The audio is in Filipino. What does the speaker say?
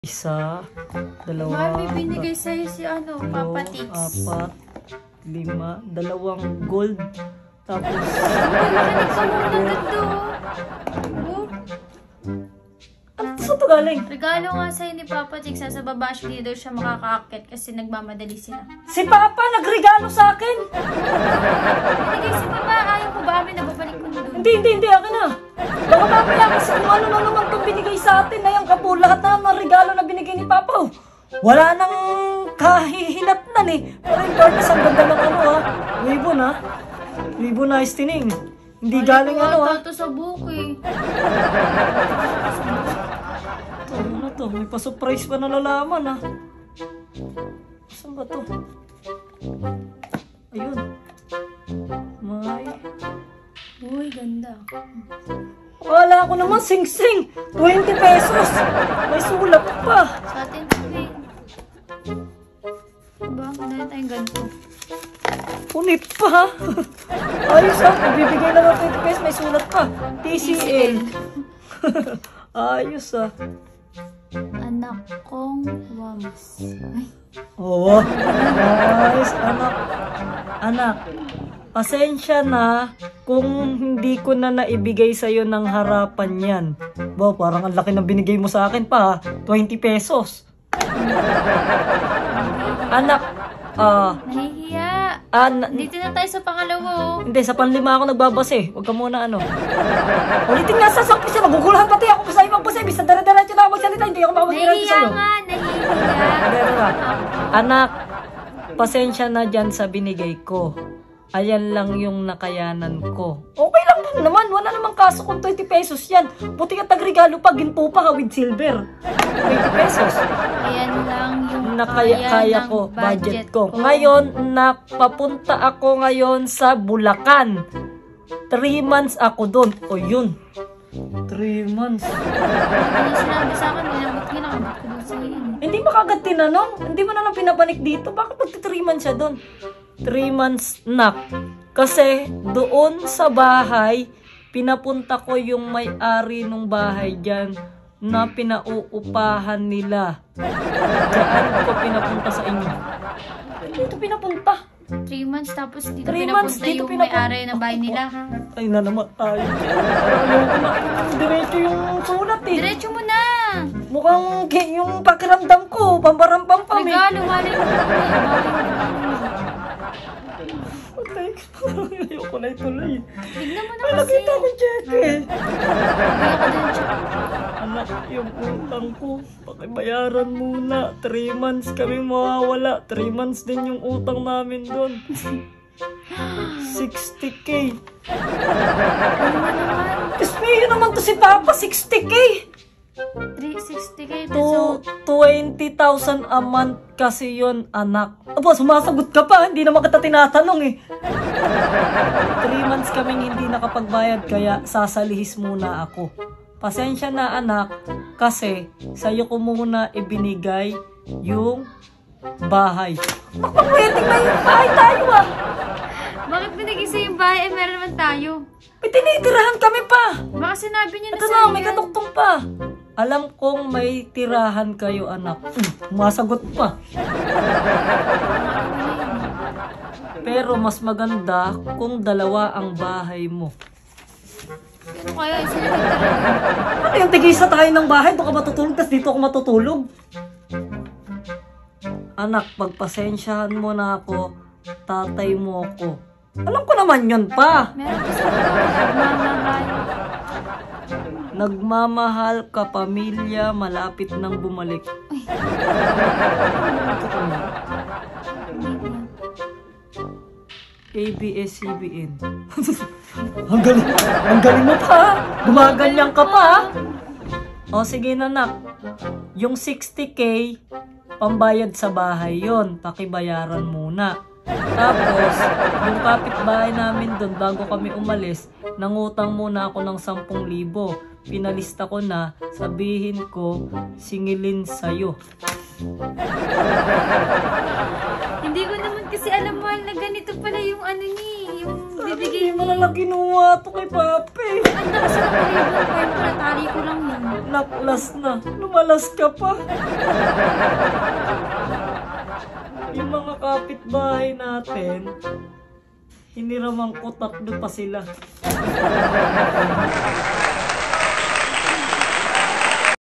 Isa, dalawa, Mami, binigay sa'yo si Papa Tix. 4, 5, 2 gold. Tapos, Makinig ka muna gando. ano sa ito galing? Regalo nga sa'yo ni Papa Tix. Sa baba siya, hindi daw siya makakaakit kasi nagmamadali sila. Si Papa nagregalo sa akin. Binigay si Papa. Ayaw ko ba amin na babalik mo doon? Hindi, akin na. Baka mamaya kasi kung ano na naman itong binigay sa atin na yung kapo. Lahat na ng regalo na binigay ni Papa. Wala nang kahihinatnan eh. Pero yung partas ang ganda ng Ribbon ha. Ribbon na istining. Hindi galing Ito sa book eh. Ano to? May pa-surprise pa na lalaman ha. Saan ba to? Ayun. Uy, ganda. Wala ko naman sing-sing. 20 pesos. May sulat pa. Sa atin to eh. Diba? Madali tayong ganito. Punit pa ha. Ayos ha. Bibigay na ng 20 pesos. May sulat pa. TCL. Ayos ha. Anak kong Wams. Ay. Oo. Ayos anak. Anak. Pasensya na kung hindi ko na naibigay sa'yo ng harapan yan. Ba, parang ang laki ng binigay mo sa akin pa ha. 20 pesos. Anak. Nahihiya. Dito na tayo sa pangalawa. Hindi, sa panlima ako nagbabase. Huwag ka muna Ulitin nga sa sakit siya. Magugulahan pati ako pa sa'yo magbase. Bisa dara-diretso na ako magsalita. Hindi ako makapag-diretso Nahihiya sa'yo. nahihiya. Anak, pasensya na dyan sa binigay ko. Ayan lang yung nakayanan ko. Okay lang din naman. Wala namang kaso kung 20 pesos yan. Buti ka tagregalo pa. Ginpo pa ka with silver. 20 pesos. Ayan lang yung Kaya ko, budget ko. Ngayon, napapunta ako ngayon sa Bulacan. 3 months ako doon. O yun. 3 months. Hindi sinabi sa akin, ginamit ko doon sa iyo. Hindi mo kagad tinanong. Hindi mo na lang pinapanik dito. Bakit magti-3 months siya doon? 3 months na. Kasi doon sa bahay, pinapunta ko yung may-ari ng bahay dyan na pinauupahan nila. Diyan ko pinapunta sa inyo. Dito pinapunta. 3 months tapos dito 3 months pinapunta dito yung may-ari ng bahay nila. Ay na naman tayo. Ayoko na. Diretso yung sulat eh. Diretso mo na! Mukhang yung pakiramdam ko. Pambarampam pa. Regalo, malay mo. Ayoko na ituloy. Tignan mo na Ay, kasi. nakita ko check eh. Kaya ka din siya. Anak, yung utang ko, pakibayaran muna. 3 months kami mawawala. 3 months din yung utang namin doon. 60k. Kasmiyo naman to si Papa, 60k. 360k. To 20,000 a month kasi yon anak. Aba, sumasagot ka pa. Hindi naman kita tinatanong eh. 3 months kaming hindi nakapagbayad kaya sasalihis muna ako. Pasensya na anak kasi sa'yo ko muna ibinigay yung bahay. Nakapag-wedding na yung bahay tayo ah. Bakit binigay sa yung bahay? Eh, meron naman tayo. May tinitirahan kami pa. Baka sinabi niyo na Ito sa na, may katuktong pa. Alam kong may tirahan kayo anak. Masagot pa. Pero mas maganda kung dalawa ang bahay mo. Ano kaya sinagitara? Ano yung tigisa tayo ng bahay? Doon ka matutulog, tapos dito ako matutulog. Anak, pagpasensyahan mo na ako, tatay mo ako. Alam ko naman yun pa. Meron kasi nagmamahal. Nagmamahal ka pamilya, malapit nang bumalik. ABS-CBN. Ang galing mo pa. Gumaganyan ka pa. O sige na nak. Yung 60k, pambayad sa bahay yon, pakibayaran muna. Tapos, yung kapitbahay namin doon bago kami umalis, nangutang muna ako ng 10,000. Pinalista ko na, sabihin ko, singilin sa'yo. Hindi ko naman kasi alam, mahal, na ganito pala yung ano ni, yung bibigay Hindi mo na lang kinuha to kay Papi. Ang takas na palibang ko yung natali ko lang yun. Naklas na. Lumalas ka pa. Yung mga kapitbahay natin, hiniramang ko, tatlo pa sila.